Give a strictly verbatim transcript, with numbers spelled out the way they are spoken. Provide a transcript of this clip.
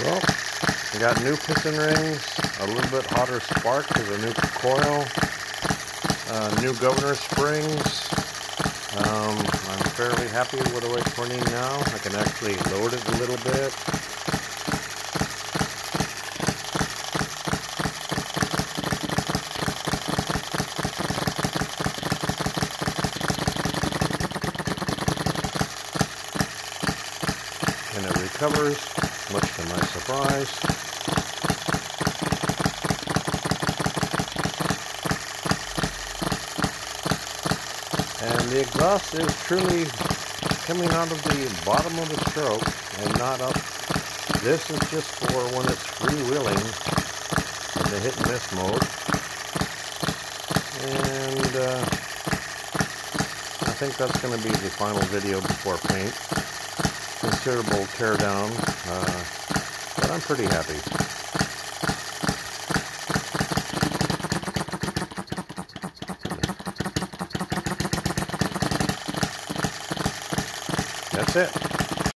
Well, we got new piston rings, a little bit hotter spark because of new coil, uh, new governor springs. Um, I'm fairly happy with the way it's running now. I can actually load it a little bit. And it recovers, much to my surprise. And the exhaust is truly coming out of the bottom of the stroke and not up. This is just for when it's freewheeling in the hit and miss mode. And uh, I think that's going to be the final video before paint. Considerable tear down, uh, but I'm pretty happy. That's it.